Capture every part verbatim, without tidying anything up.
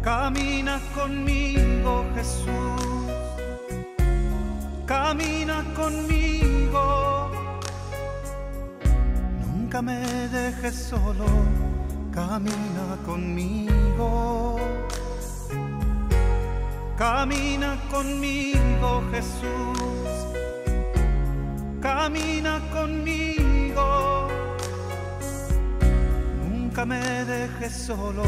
Camina conmigo, Jesús, camina conmigo, nunca me dejes solo, camina conmigo, camina conmigo, Jesús, camina conmigo, nunca me dejes solo,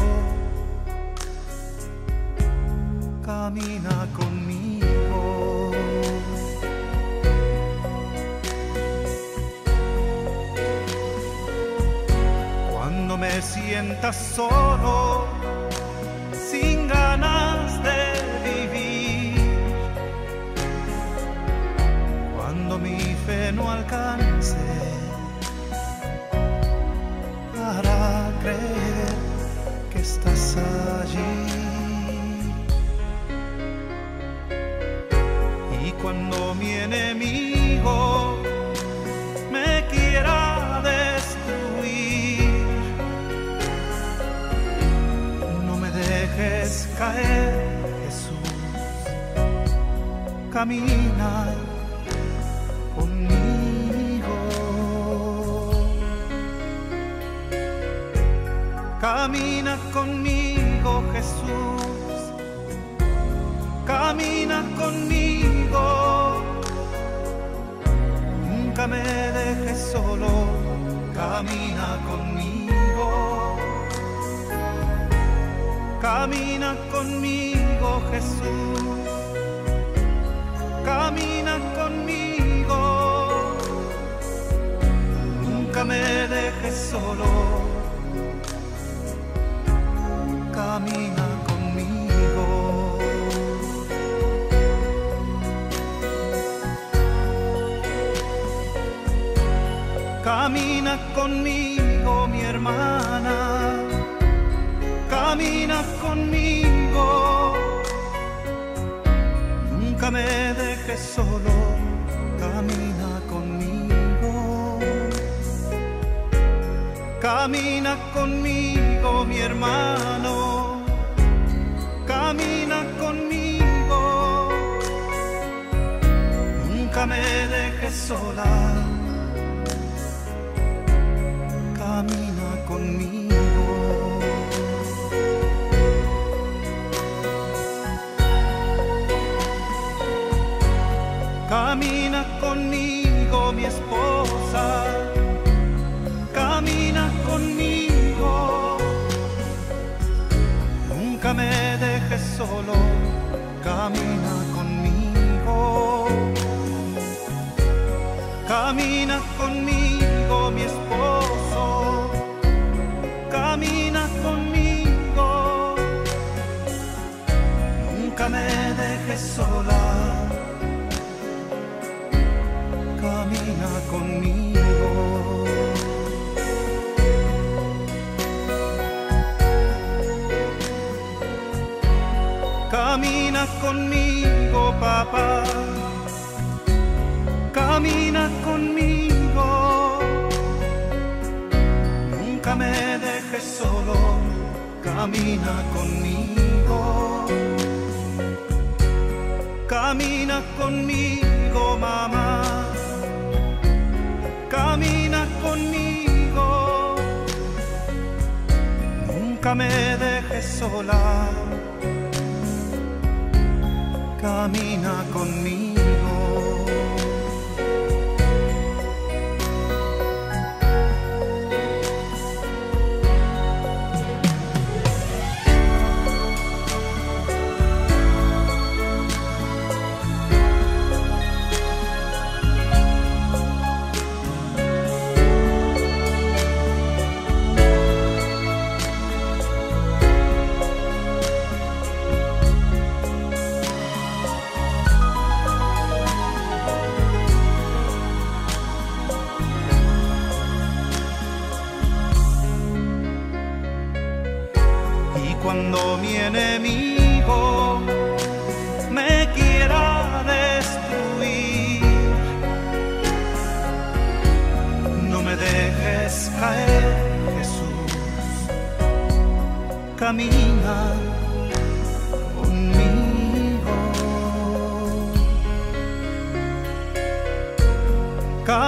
camina conmigo. Cuando me sientas solo, sin ganas de vivir, cuando mi fe no alcance para creer que estás allí, y cuando mi enemigo me quiera destruir, no me dejes caer, Jesús, camina conmigo, camina conmigo, Jesús, camina conmigo, nunca me dejes solo, camina conmigo, camina conmigo, Jesús, camina conmigo, nunca me dejes solo, camina conmigo. Camina conmigo, mi hermana, camina conmigo, nunca me dejes solo, camina conmigo, camina conmigo, mi hermano, camina conmigo, nunca me dejes sola, camina conmigo. Camina conmigo, mi esposa, camina conmigo, nunca me dejes solo, camina conmigo, camina conmigo, mi esposo, camina conmigo, nunca me dejes sola, camina conmigo. Camina conmigo, papá, camina conmigo, nunca me dejes solo, camina conmigo, camina conmigo, mamá, camina conmigo, nunca me dejes sola, camina conmigo. Cuando mi enemigo me quiera destruir, no me dejes caer, Jesús, camina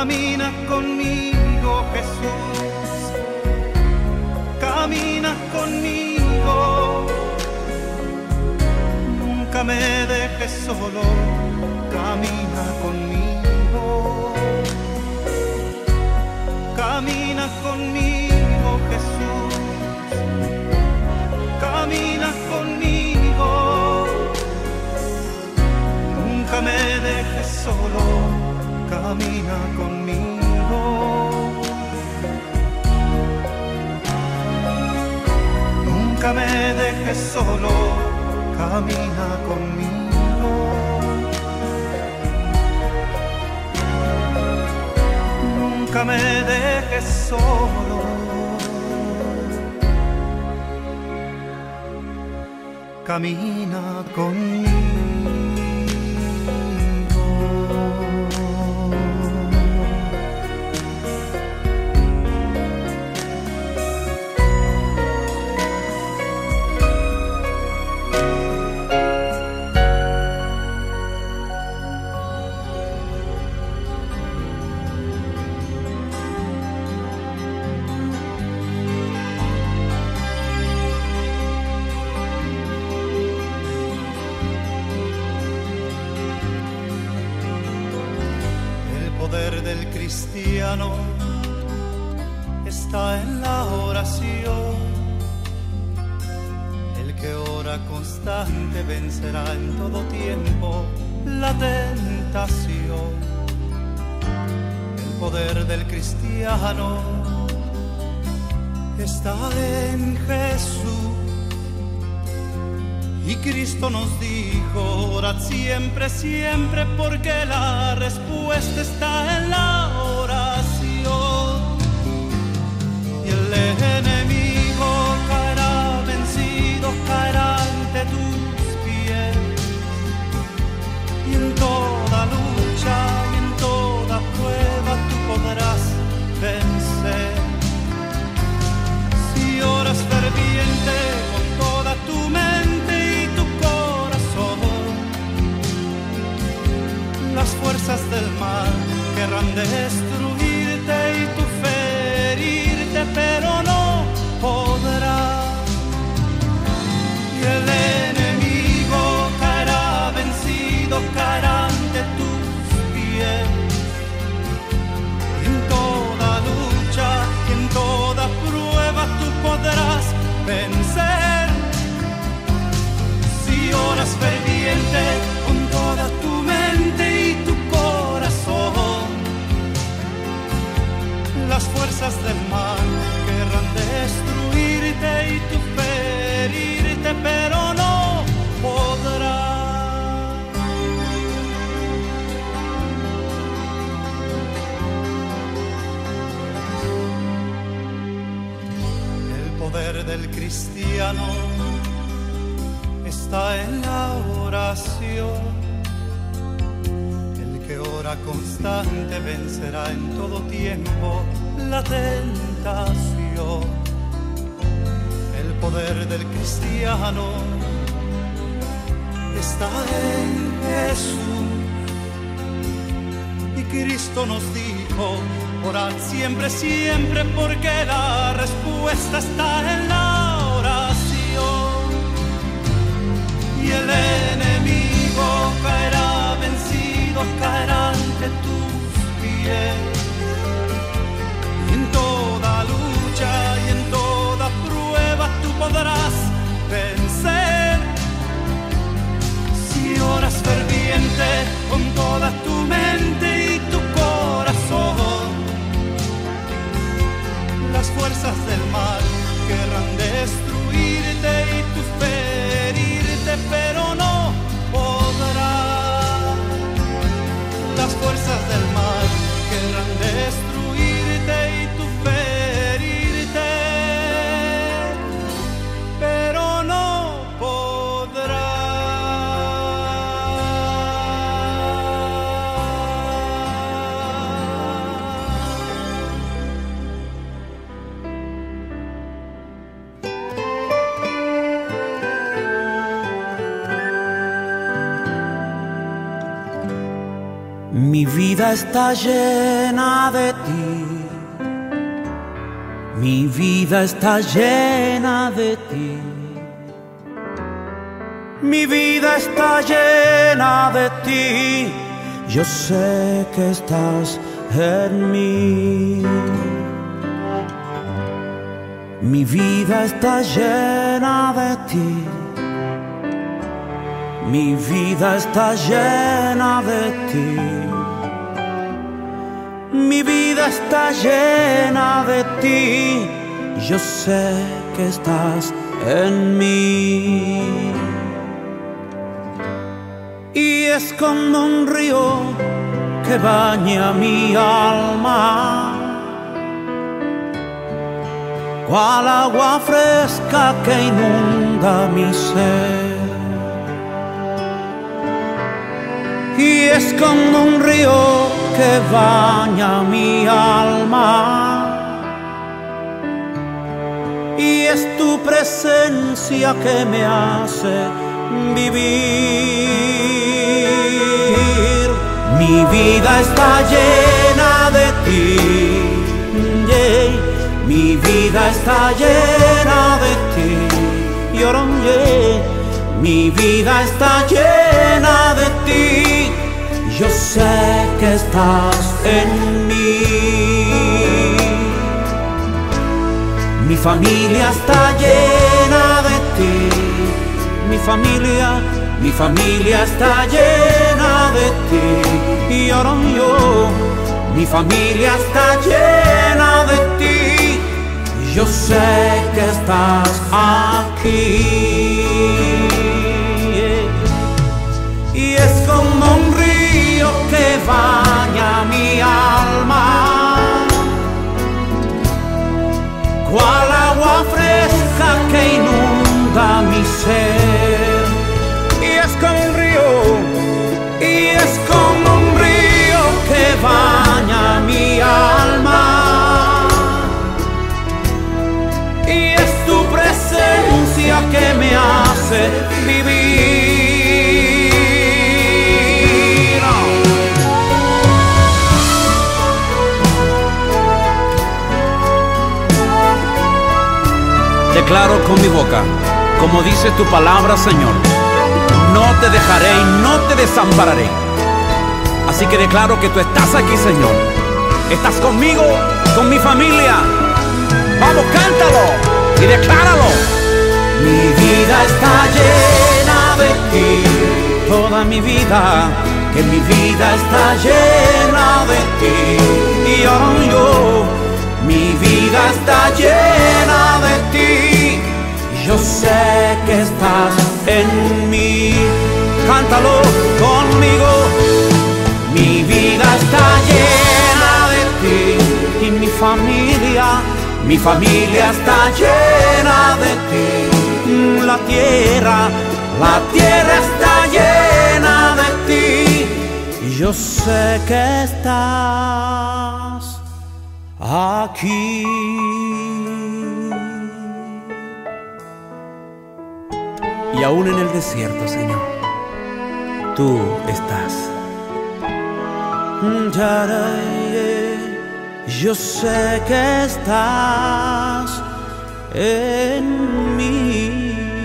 camina conmigo, Jesús, camina conmigo, nunca me dejes solo, camina conmigo, camina conmigo, Jesús, camina conmigo, nunca me dejes solo, camina conmigo, nunca me dejes solo, camina conmigo, nunca me dejes solo, camina conmigo. El poder del cristiano está en la oración. El que ora constante vencerá en todo tiempo la tentación. El poder del cristiano está en Jesús. Y Cristo nos dijo, orad siempre, siempre, porque la respuesta está en la oración. Y el enemigo caerá vencido, caerá ante tus pies. Y en toda lucha y en toda prueba tú podrás vencer. Si oras ferviente con toda tu mente, las fuerzas del mal querrán destruirte y tú ferirte, pero no podrás. Y el enemigo caerá vencido, caerá ante tus pies. Y en toda lucha y en toda prueba tú podrás vencer. Si oras ferviente con toda tu mente y tu corazón, las fuerzas del mal querrán destruirte y tú ferirte, pero no podrás. El poder del cristiano está en la oración. El que ora constante vencerá en todo tiempo la tentación. El poder del cristiano está en Jesús. Y Cristo nos dijo, orad siempre, siempre, porque la respuesta está en la oración. Y el enemigo caerá vencido, caerá ante tus pies. Y en toda lucha y en toda prueba tú podrás vencer. Si oras ferviente con toda tu mente y tu corazón, las fuerzas del mal querrán destruirte y tú ferirte, pero no podrás. Las fuerzas del mal querrán vida está llena de ti. Mi vida está llena de ti. Mi vida está llena de ti. Yo sé que estás en mí. Mi vida está llena de ti. Mi vida está llena de ti. Mi vida está llena de ti. Yo sé que estás en mí. Y es como un río que baña mi alma, cual agua fresca que inunda mi ser. Y es como un río que baña mi alma, y es tu presencia que me hace vivir. Mi vida está llena de ti, yeah. Mi vida está llena de ti, lloro, yeah. Mi vida está llena de ti. Yo sé que estás en mí. Mi familia está llena de ti. Mi familia, mi familia está llena de ti. Y ahora yo, mi familia está llena de ti. Yo sé que estás aquí. Y es como un río que baña mi alma, cual agua fresca que inunda mi ser. Y es como un río, y es como un río que baña mi alma, y es tu presencia que me hace vivir. Declaro con mi boca, como dice tu palabra, Señor, no te dejaré y no te desampararé. Así que declaro que tú estás aquí, Señor. Estás conmigo, con mi familia. Vamos, cántalo y decláralo. Mi vida está llena de ti. Toda mi vida, que mi vida está llena de ti. Y ahora yo, mi vida está llena de ti. Yo sé que estás en mí. Cántalo conmigo. Mi vida está llena de ti. Y mi familia, mi familia está llena de ti. La tierra, la tierra está llena de ti. Yo sé que estás aquí. Y aún en el desierto, Señor, tú estás. Yo sé que estás en mí.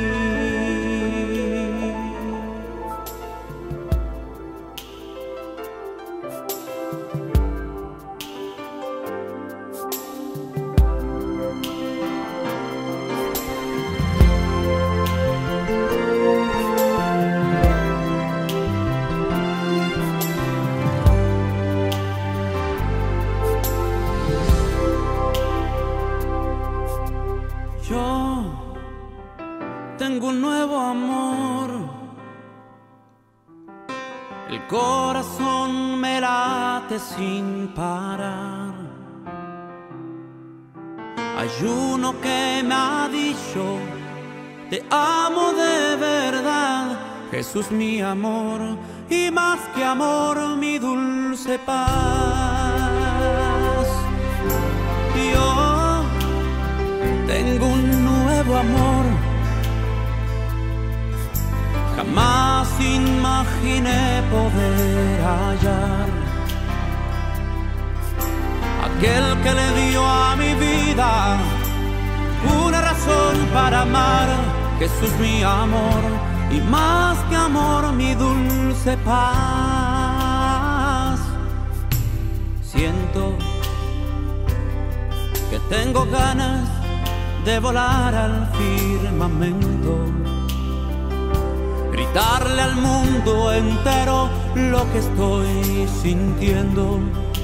Yo tengo un nuevo amor, el corazón me late sin parar. Hay uno que me ha dicho, te amo de verdad, Jesús mi amor, y más que amor mi dulce paz. Yo tengo un nuevo amor, jamás imaginé poder hallar. aquel que le dio a mi vida una razón para amar. Jesús mi amor, y más que amor mi dulce paz. Siento que tengo ganas de volar al firmamento, gritarle al mundo entero lo que estoy sintiendo,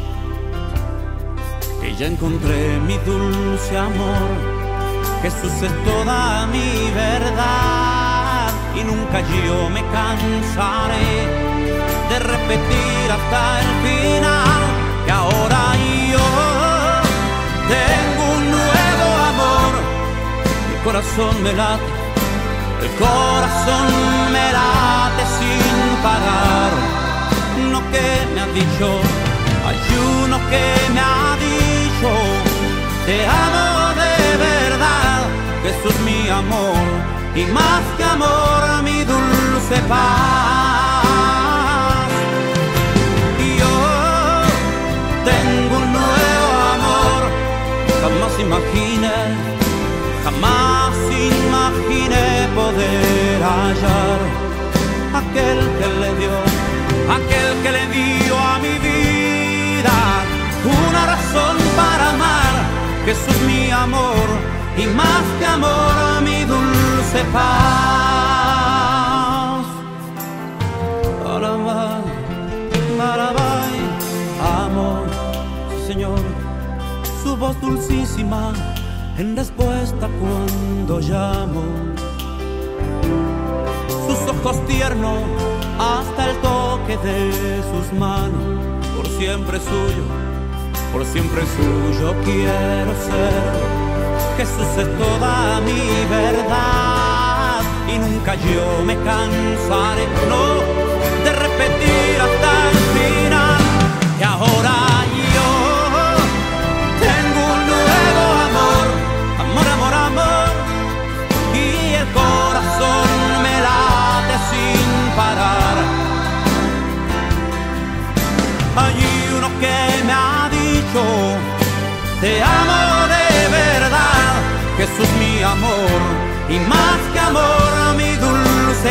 que ya encontré mi dulce amor. Jesús es toda mi verdad y nunca yo me cansaré de repetir hasta el final que ahora yo tengo un nuevo amor. El corazón me late, el corazón me late sin parar. Uno que me ha dicho, hay uno que me ha dicho, te amo de verdad. Jesús mi amor, y más que amor mi dulce paz. Y yo tengo un nuevo amor, jamás imaginé, jamás imaginé poder hallar aquel que le dio, aquel que le dio a mi vida una razón para amar. Jesús mi amor, y más que amor mi dulce paz. Alabay, alabay, amor, sí, Señor, su voz dulcísima en respuesta cuando llamo, sus ojos tiernos hasta el toque de sus manos. Por siempre suyo, por siempre suyo quiero ser. Jesús es toda mi verdad y nunca yo me cansaré, no, de repetir hasta el final que ahora yo tengo un nuevo amor, amor, amor, amor, y el corazón me late sin parar. Hay uno que me ha dicho, te amo de verdad. Jesús mi amor, y más que amor mi dulce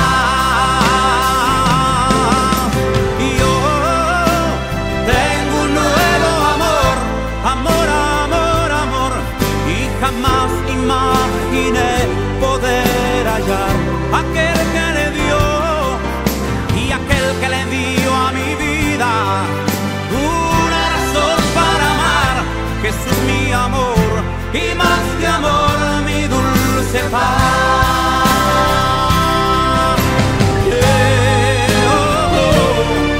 paz. Y yo tengo un nuevo amor, amor, amor, amor, y jamás imaginé poder hallar aquel que le dio y aquel que le dio a mi vida una razón para amar. Jesús mi amor, y más que amor mi dulce paz. Yeah, oh, oh.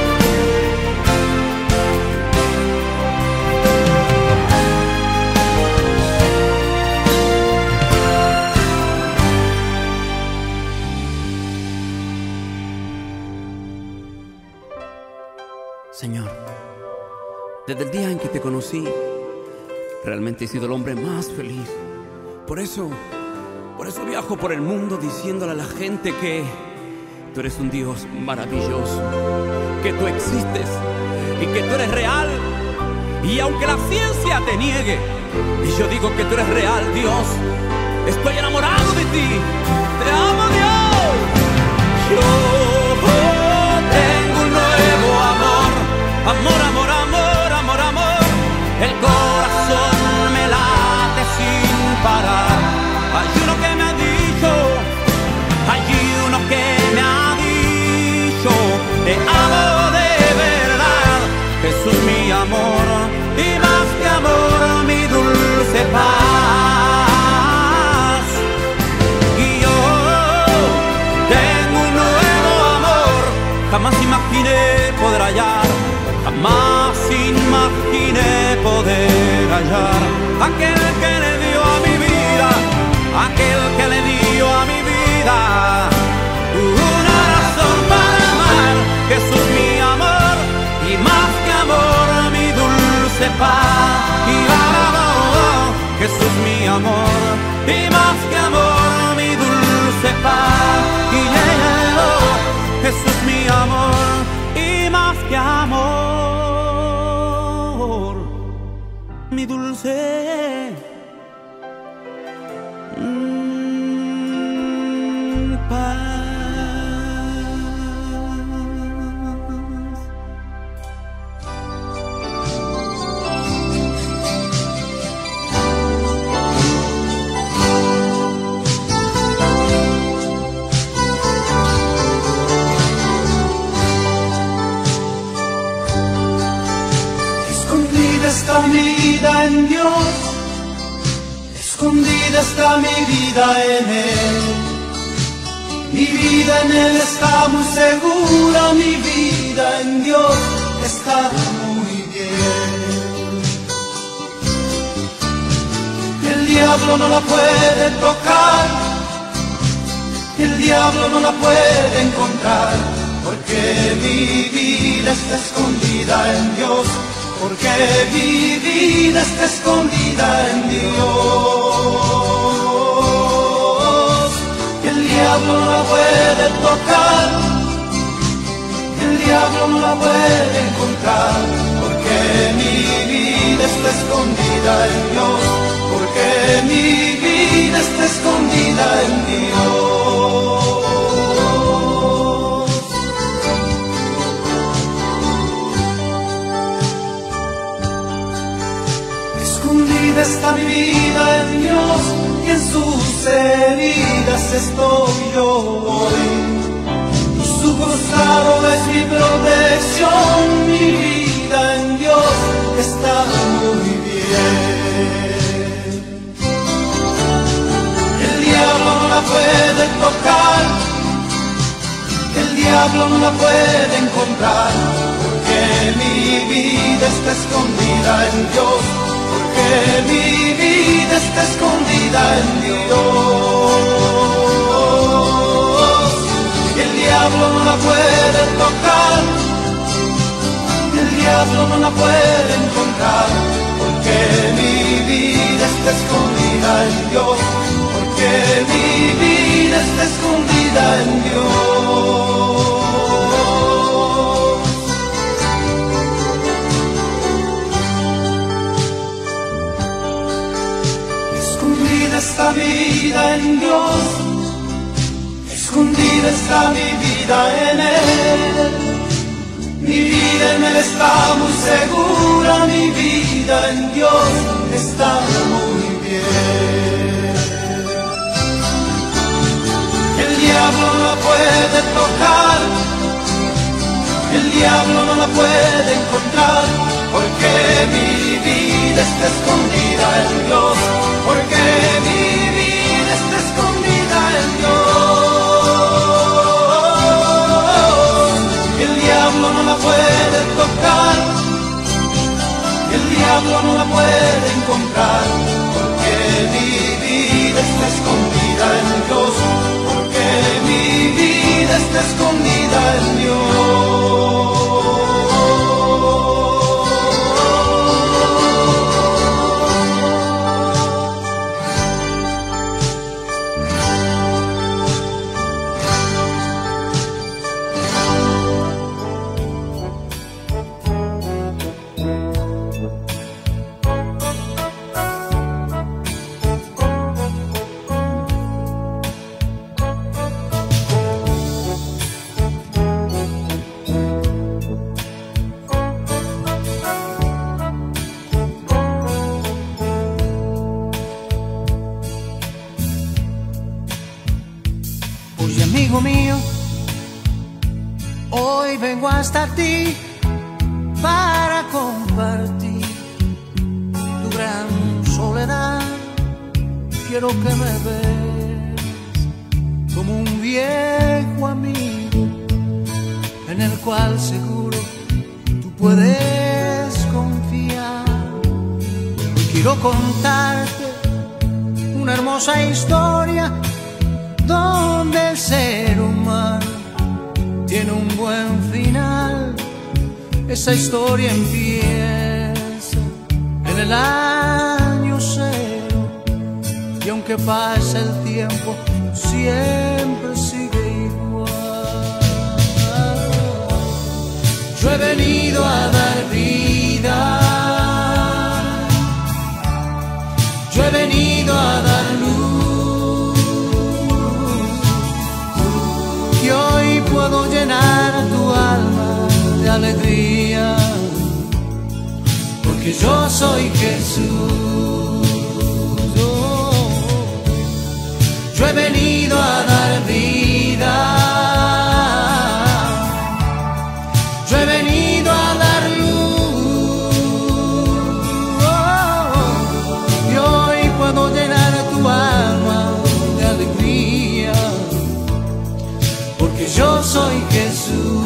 Señor, desde el día en que te conocí, realmente he sido el hombre más feliz. Por eso, por eso viajo por el mundo diciéndole a la gente que tú eres un Dios maravilloso, que tú existes y que tú eres real. Y aunque la ciencia te niegue, y yo digo que tú eres real, Dios, estoy enamorado de ti. Te amo, Dios. Yo tengo un nuevo amor, amor, amor, amor, amor, amor. El corazón me late sin parar. Hay uno que me ha dicho, hay uno que me ha dicho, te amo de verdad. Jesús mi amor, y más que amor mi dulce paz. Y yo tengo un nuevo amor, jamás imaginé poder hallar, jamás imaginé poder hallar aquel que le dio a mi vida, aquel que le dio a mi vida una razón para amar. Jesús mi amor, y más que amor mi dulce paz. Y ahora, Jesús mi amor, y más que amor mi dulce paz. Y llénalo, Jesús mi amor, y más que amor mi dulce mm, paz. Está mi vida en Dios, escondida está mi vida en Él. Mi vida en Él está muy segura, mi vida en Dios está muy bien. El diablo no la puede tocar, el diablo no la puede encontrar, porque mi vida está escondida en Dios. Porque mi vida está escondida en Dios. El diablo no la puede tocar, el diablo no la puede encontrar, porque mi vida está escondida en Dios. Porque mi vida está escondida en Dios. Escondida está mi vida en Dios y en sus heridas estoy yo hoy. Su costado es mi protección, mi vida en Dios está muy bien. El diablo no la puede tocar, el diablo no la puede encontrar, porque mi vida está escondida en Dios. Porque mi vida está escondida en Dios. El diablo no la puede tocar, el diablo no la puede encontrar, porque mi vida está escondida en Dios. Porque mi vida está escondida en Dios. Está mi vida en Dios, escondida está mi vida en Él. Mi vida en Él está muy segura, mi vida en Dios está muy bien. El diablo no la puede tocar, el diablo no la puede encontrar, porque mi vida está escondida en Dios. Porque mi vida está escondida en Dios. El diablo no la puede tocar, el diablo no la puede encontrar, porque mi vida está escondida en Dios. Porque mi vida está escondida en Dios. Amigo mío, hoy vengo hasta ti para compartir tu gran soledad. Quiero que me ves como un viejo amigo en el cual seguro tú puedes confiar. Hoy quiero contarte una hermosa historia donde el ser humano tiene un buen final. Esa historia empieza en el año cero, y aunque pase el tiempo siempre sigue igual. Yo he venido a dar vida alegría, porque yo soy Jesús. Oh, yo he venido a dar vida, yo he venido a dar luz, oh, y hoy puedo llenar tu alma de alegría, porque yo soy Jesús.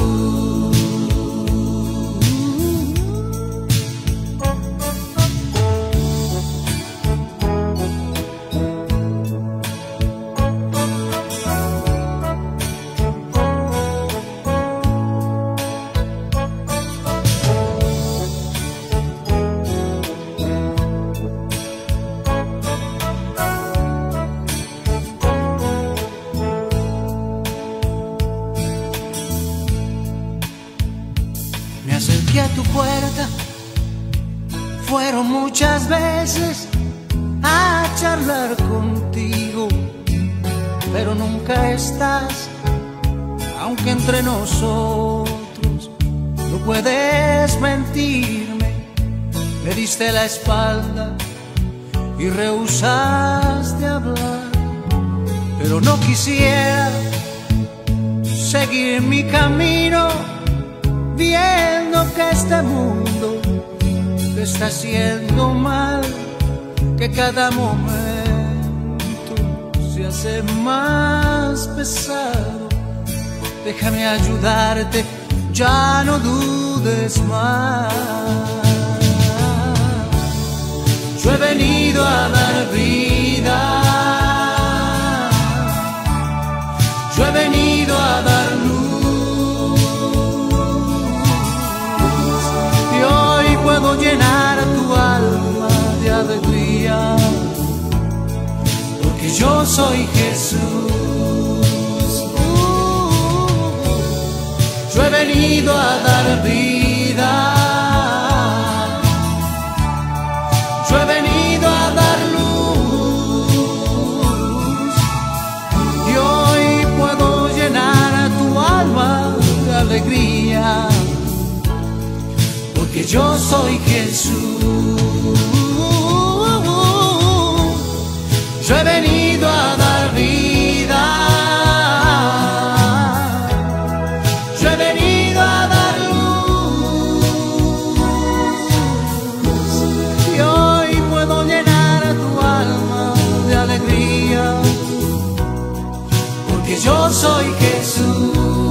A tu puerta fueron muchas veces a charlar contigo, pero nunca estás, aunque entre nosotros no puedes mentirme. Me diste la espalda y rehusaste hablar, pero no quisiera seguir mi camino viendo que este mundo te está haciendo mal, que cada momento se hace más pesado. Déjame ayudarte, ya no dudes más. Yo he venido a dar vida, yo he venido a dar luz, puedo llenar tu alma de alegría, porque yo soy Jesús. Uh, yo he venido a dar vida, yo he venido a dar luz, y hoy puedo llenar tu alma de alegría, porque yo soy Jesús. Yo he venido a dar vida, yo he venido a dar luz, y hoy puedo llenar tu alma de alegría, porque yo soy Jesús.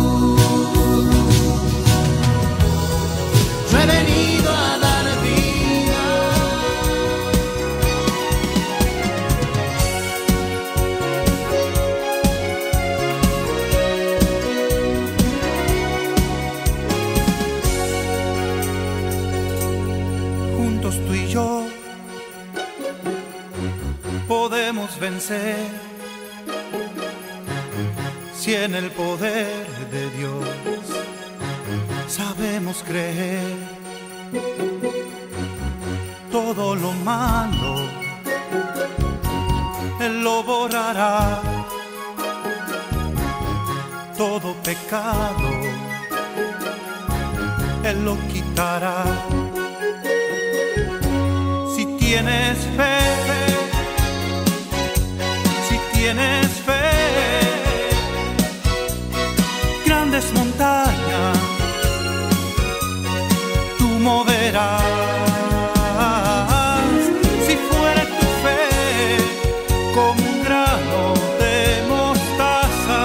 Yo he venido a dar vida. Juntos tú y yo podemos vencer, si en el poder de Dios sabemos creer. Todo lo malo Él lo borrará, todo pecado Él lo quitará. Si tienes fe, si tienes fe, grandes montañas tú moverás. Si fuera tu fe como un grano de mostaza,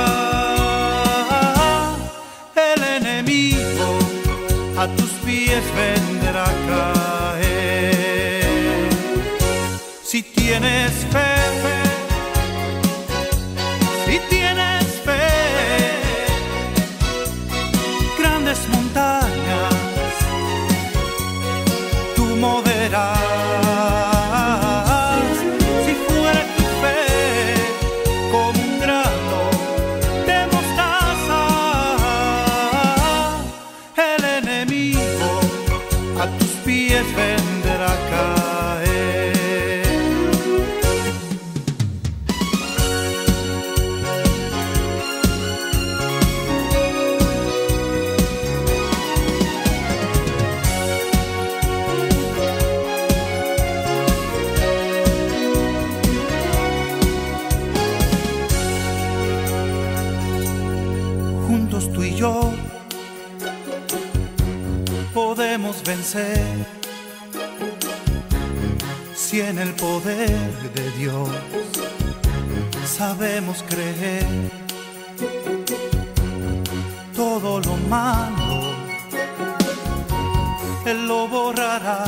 el enemigo a tus pies vendrá a caer. Si tienes fe, si tienes fe, grandes montañas tú moverás. Si fuera tu fe como un grano de mostaza, el enemigo a tus pies vendrá a caer. si en el poder de Dios sabemos creer, todo lo malo Él lo borrará,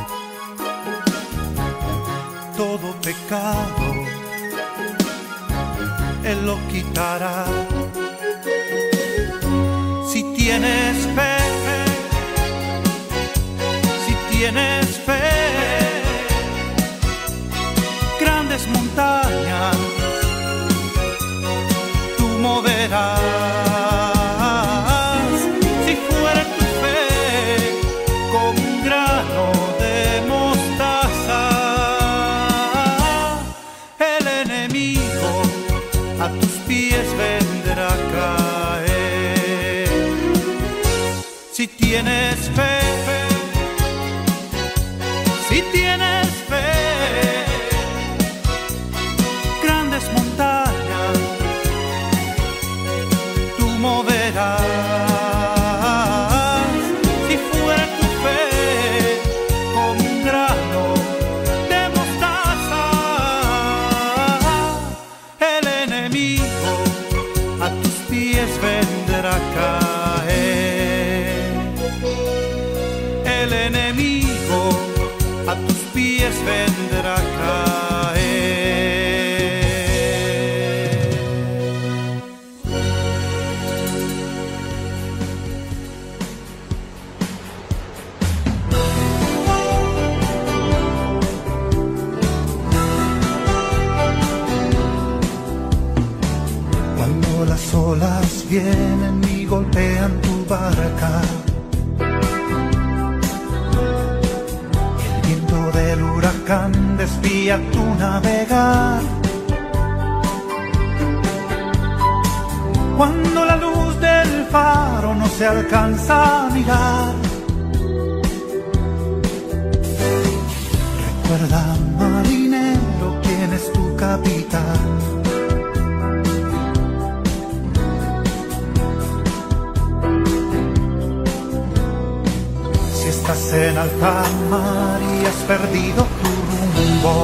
todo pecado Él lo quitará. Si tienes fe, si tienes fe, grandes montañas tú moverás. Si fuera tu fe con un grano de mostaza, el enemigo a tus pies vendrá a caer. Si tienes fe, si tienes fe, grandes montañas tú moverás. Si fuera tu fe como un grano de mostaza, el enemigo a tus pies vendrá a caer. El enemigo a tus pies vendrá a caer. Cuando las olas vienen y golpean tu barca, el huracán desvía tu navegar. Cuando la luz del faro no se alcanza a mirar, recuerda, marinero, quién es tu capitán. Estás en alta mar y has perdido tu rumbo.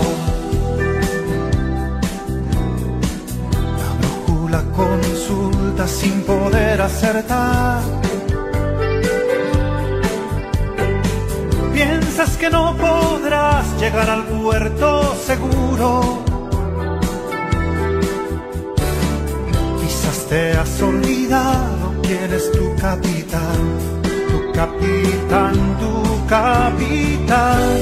La brújula consulta sin poder acertar. Piensas que no podrás llegar al puerto seguro. Quizás te has olvidado quién es tu capitán. Capitán, tu capitán.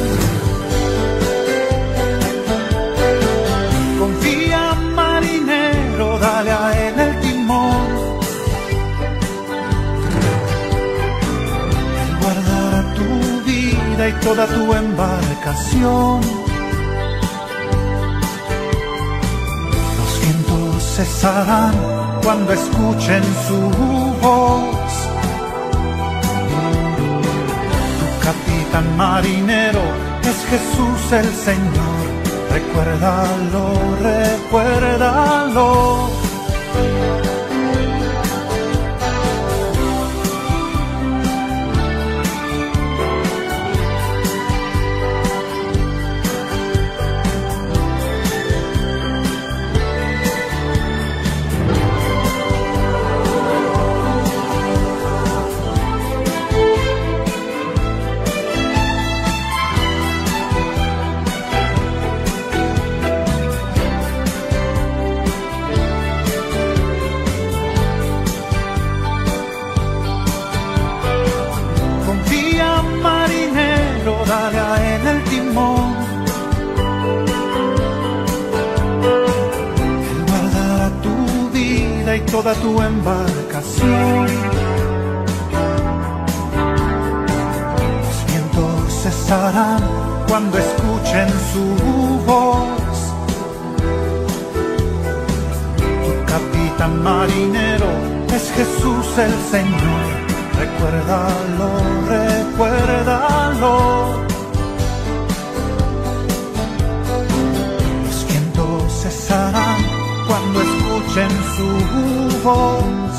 Confía, marinero, dale a él el timón. Él guardará tu vida y toda tu embarcación. Los vientos cesarán cuando escuchen su voz. Capitán marinero es Jesús el Señor, recuérdalo, recuérdalo. Dale a él el timón. Él guardará tu vida y toda tu embarcación. Los vientos cesarán cuando escuchen su voz. Tu capitán marinero es Jesús el Señor, recuérdalo, recuérdalo. Los vientos cesarán cuando escuchen su voz.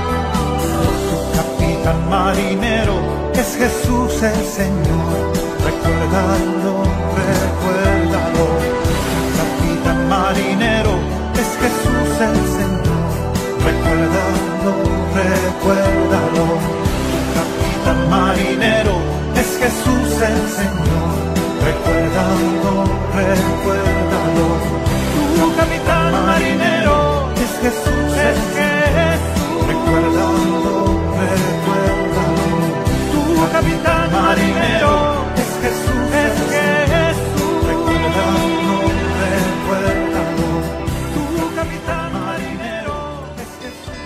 Tu capitán marinero es Jesús el Señor, Recuérdalo, recuérdalo, capitán marinero, es Jesús el Señor. Recuérdalo, recuérdalo, capitán marinero, es Jesús el Señor. Recuérdalo, recuérdalo, tu capitán marinero, es Jesús el Señor. Recuérdalo, recuérdalo, tu capitán marinero, es Jesús, es Jesús. Recuérdalo, recuérdalo, tu capitán marinero, es Jesús.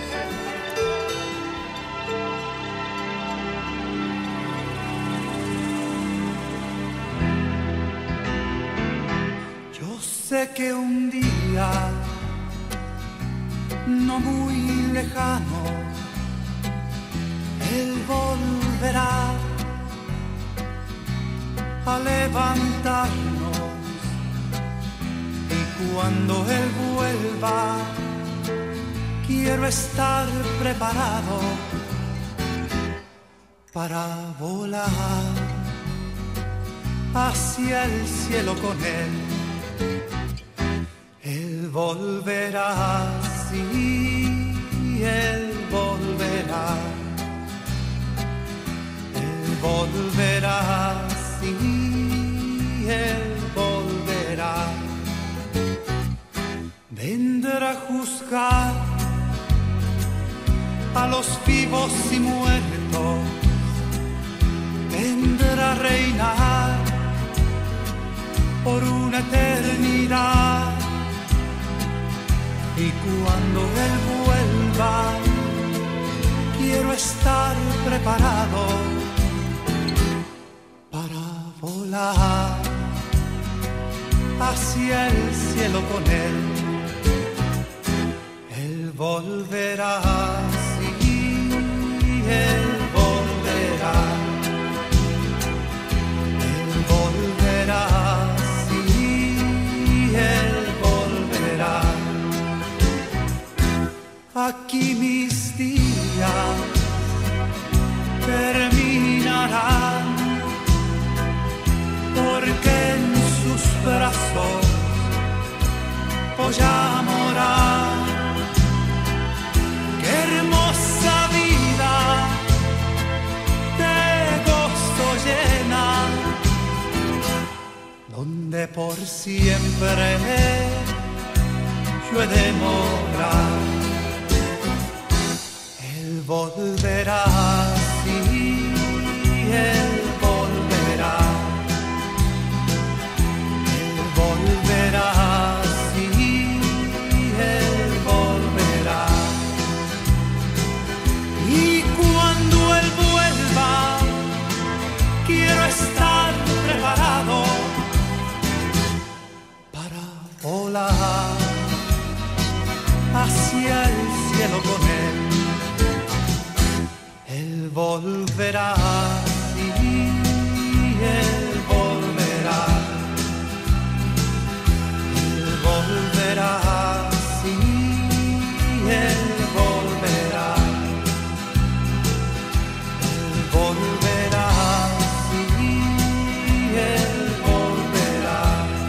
Yo sé que un día, no muy lejano, Él volverá a levantarnos, y cuando Él vuelva quiero estar preparado para volar hacia el cielo con Él. Él volverá, sí, Él volverá, Él volverá, sí, Él volverá. Vendrá a juzgar a los vivos y muertos, vendrá a reinar por una eternidad. Y cuando Él vuelva, quiero estar preparado para volar hacia el cielo con Él. Él volverá, sí, Él volverá. Él volverá, sí, Él volverá. Aquí mis días terminarán, porque en sus brazos voy a morar. Qué hermosa vida de gozo llena, donde por siempre yo he de morar. Él volverá, sí, Él volverá. Él volverá, sí, Él volverá. Y cuando Él vuelva, quiero estar preparado para volar hacia el cielo con Él. Él volverá, sí, Él volverá. Él volverá, sí, Él volverá. Él volverá, sí, Él volverá.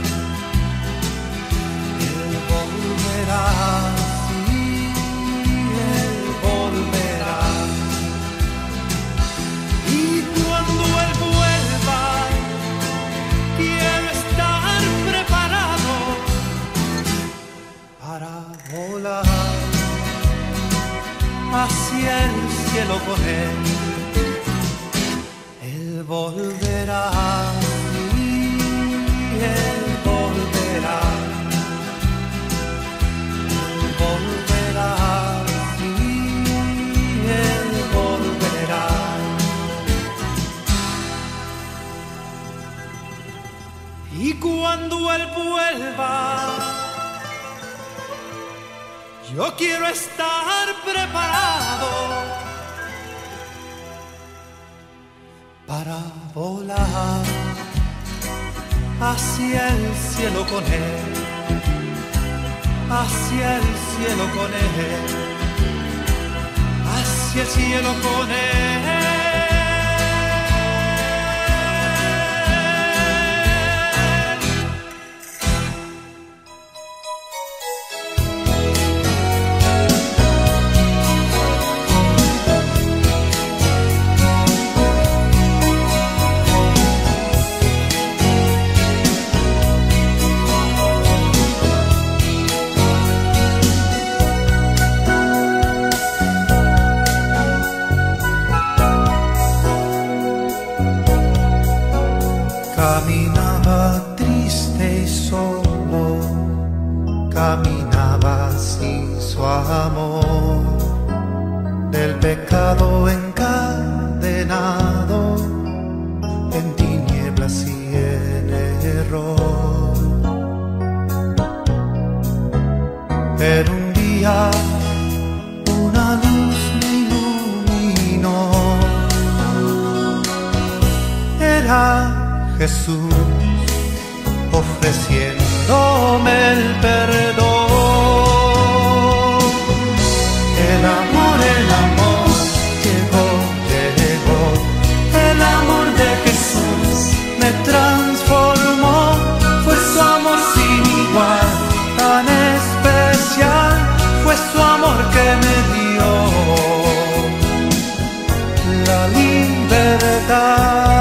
Él volverá, sí, Él volverá. Y cuando Él vuelva, quiero estar preparado para volar hacia el cielo con Él. Él volverá, sí, Él volverá. Él volverá, sí, Él volverá. Y cuando Él vuelva, yo quiero estar preparado para volar hacia el cielo con Él, hacia el cielo con Él, hacia el cielo con Él. Caminaba triste y solo, caminaba sin su amor, del pecado encadenado, en tinieblas y en error. Pero un día una luz me iluminó, era Jesús ofreciéndome el perdón. El amor, el amor llegó, llegó. El amor de Jesús me transformó. Fue su amor sin igual, tan especial. Fue su amor que me dio la libertad.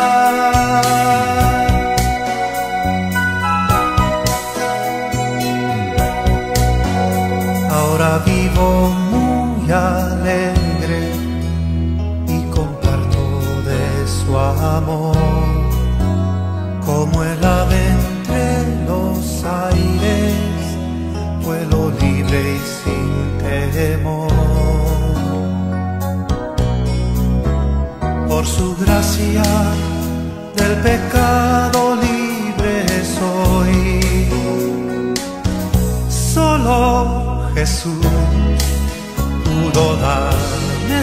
Vivo muy alegre y comparto de su amor, como el ave entre los aires, vuelo libre y sin temor. Por su gracia del pecado libre soy, solo Jesús pudo darme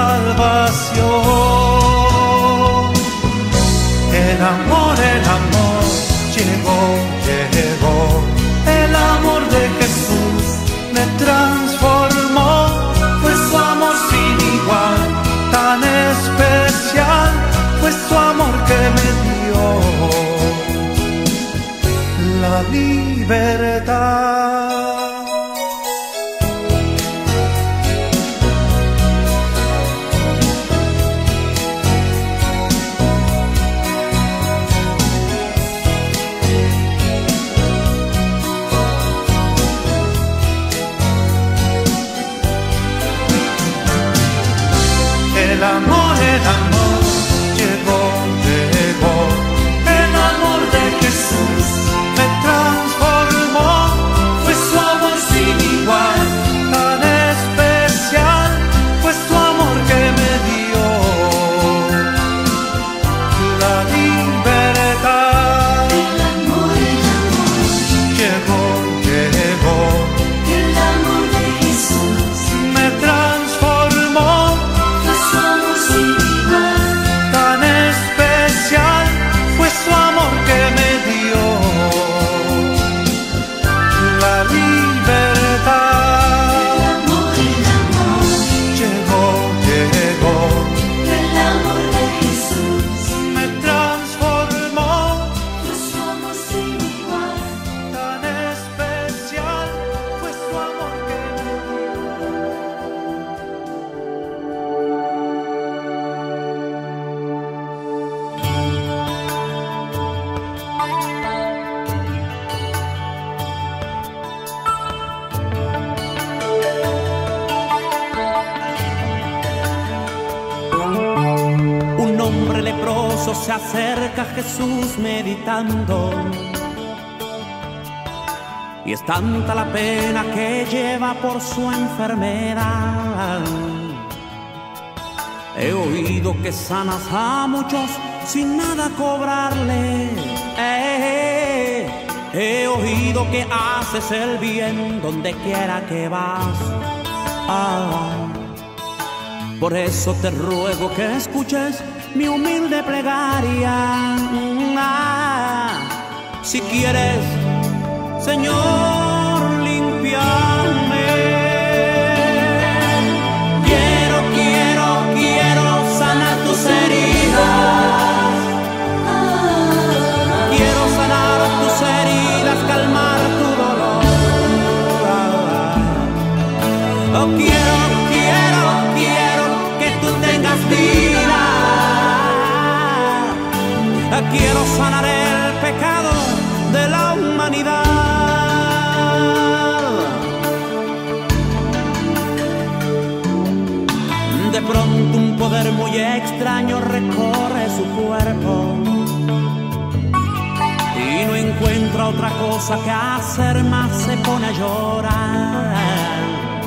salvación. El amor, el amor llegó, llegó. El amor de Jesús me transformó. Fue su amor sin igual, tan especial. Fue su amor que me dio la libertad. El amor, el amor llegó, llegó. El amor de Jesús me transformó. Fue su amor sin igual, tan especial. Fue su amor que me dio la libertad. El amor, el amor llegó, llegó. El amor de Jesús me transformó. Tan especial fue su amor que me dio la libertad. El amor, el amor llegó, llegó. El amor de Jesús me transformó. fue su amor sin igual. Tan especial fue su amor que me Un hombre leproso se acerca a Jesús meditando, y es tanta la pena que lleva por su enfermedad. He oído que sanas a muchos sin nada cobrarle. Eh, he oído que haces el bien donde quiera que vas. Ah, por eso te ruego que escuches mi humilde plegaria. Ah, si quieres, Señor, limpiarme. Quiero, quiero, quiero sanar tus heridas. Quiero sanar tus heridas, calmar tu dolor. Oh, quiero, quiero, quiero que tú tengas vida. Quiero sanar el pecado de la humanidad. De pronto un poder muy extraño recorre su cuerpo. y no encuentra otra cosa que hacer más se pone a llorar.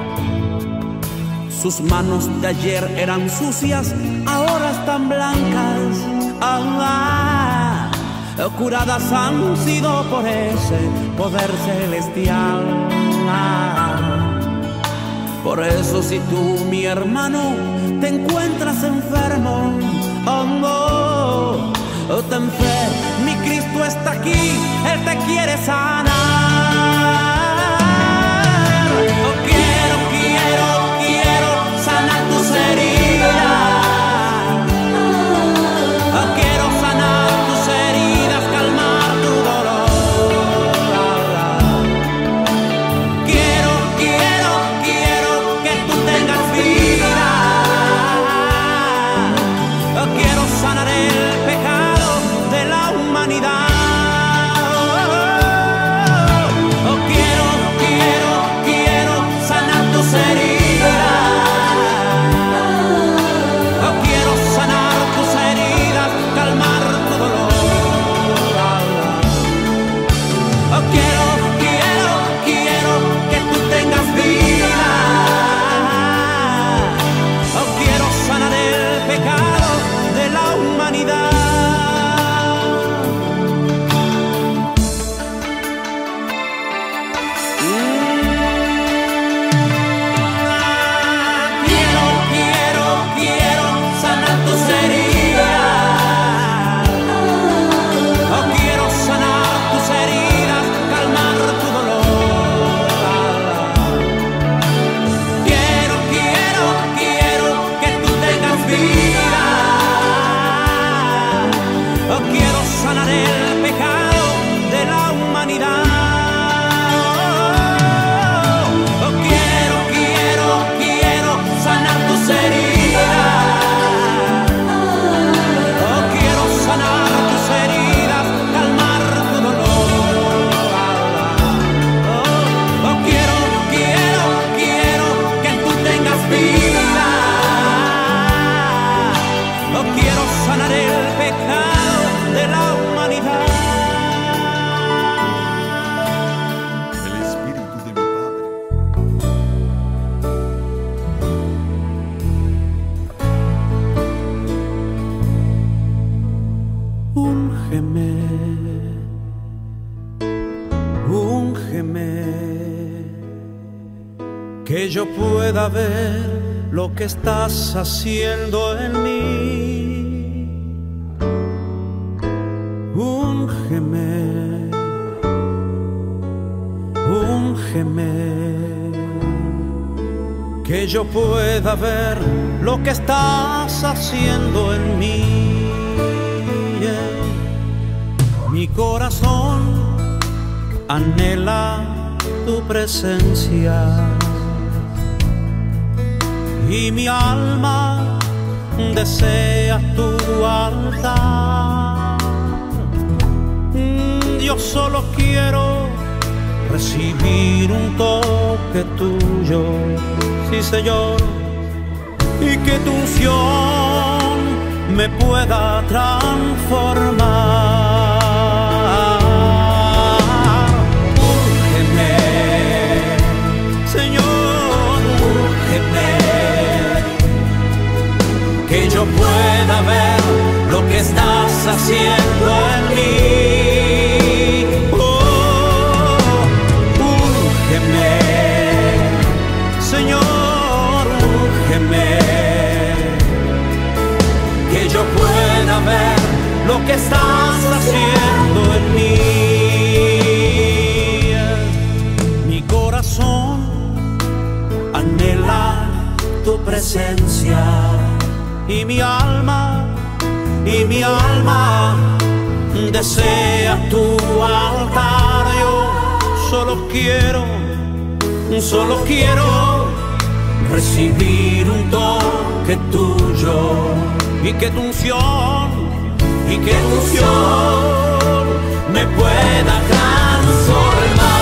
Sus manos de ayer eran sucias, ahora están blancas. Ah, curadas han sido por ese poder celestial. Ah, por eso si tú, mi hermano, te encuentras enfermo, oh no, oh, ten fe, mi Cristo está aquí, Él te quiere sanar. Oh, quiero, quiero, quiero sanar tus heridas. Oh, quiero sanar tus heridas, calmar tu dolor. Quiero, quiero, quiero que tú tengas vida. Oh, quiero sanar el pecado de la humanidad. Oh, quiero, quiero, quiero sanar tus heridas. Oh, quiero sanar tus heridas, calmar tu dolor. Oh, quiero, quiero, quiero que tú tengas vida. Oh, quiero sanar el pecado de la humanidad. Quiero, quiero, quiero sanar tus heridas. Oh, quiero sanar tus heridas, calmar tu dolor. Quiero, quiero, quiero que tú tengas vida. Oh, quiero sanar el pecado de la humanidad. Oh, quiero, quiero, quiero sanar tus heridas. Oh, quiero sanar tus heridas, calmar tu dolor. Oh, oh, quiero, quiero, quiero que tú tengas vida. Oh, quiero sanar el pecado de la humanidad. El Espíritu de mi Padre. Úngeme, úngeme, que yo pueda ver lo que estás haciendo en mí. Úngeme, úngeme, que yo pueda ver lo que estás haciendo en mí. Mi corazón anhela tu presencia y mi alma desea tu altar. Mm, Yo solo quiero recibir un toque tuyo, sí Señor, y que tu unción me pueda transformar. Úngeme, Señor, úngeme, que yo pueda ver lo que estás haciendo en mí. Oh, úngeme, Señor, úngeme, que yo pueda ver lo que estás haciendo en mí. Mi corazón anhela tu presencia y mi alma, y mi alma desea tu altar. Yo solo quiero, solo quiero recibir un toque tuyo y que tu unción, y que tu unción me pueda transformar.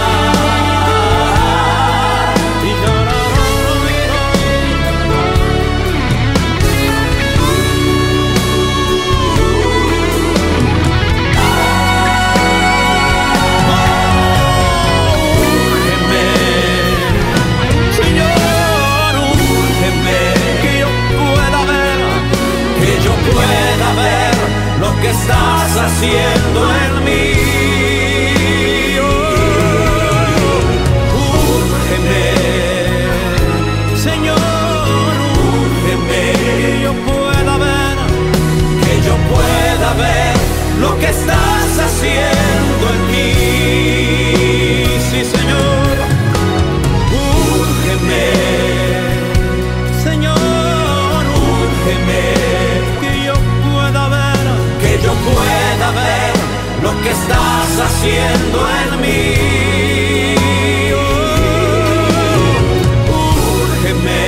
Y llorar. haciendo en mí. Oh, úrgeme, Señor, úrgeme, que yo pueda ver, que yo pueda ver lo que estás haciendo en mí. Sí, Señor, úrgeme, Señor, úrgeme, que yo pueda ver, que yo pueda ver lo que estás haciendo en mí. Oh, úrgeme,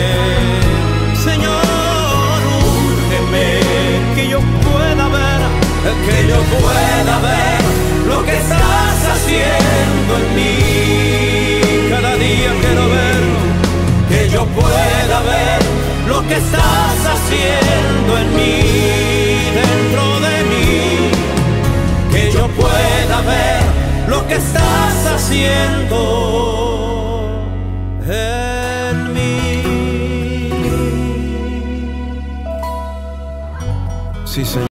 Señor, úrgeme, que yo pueda ver, que yo pueda ver lo que estás haciendo en mí. Cada día quiero verlo, que yo pueda ver lo que estás haciendo en mí, dentro de mí, que yo pueda ver lo que estás haciendo en mí. Sí, Señor.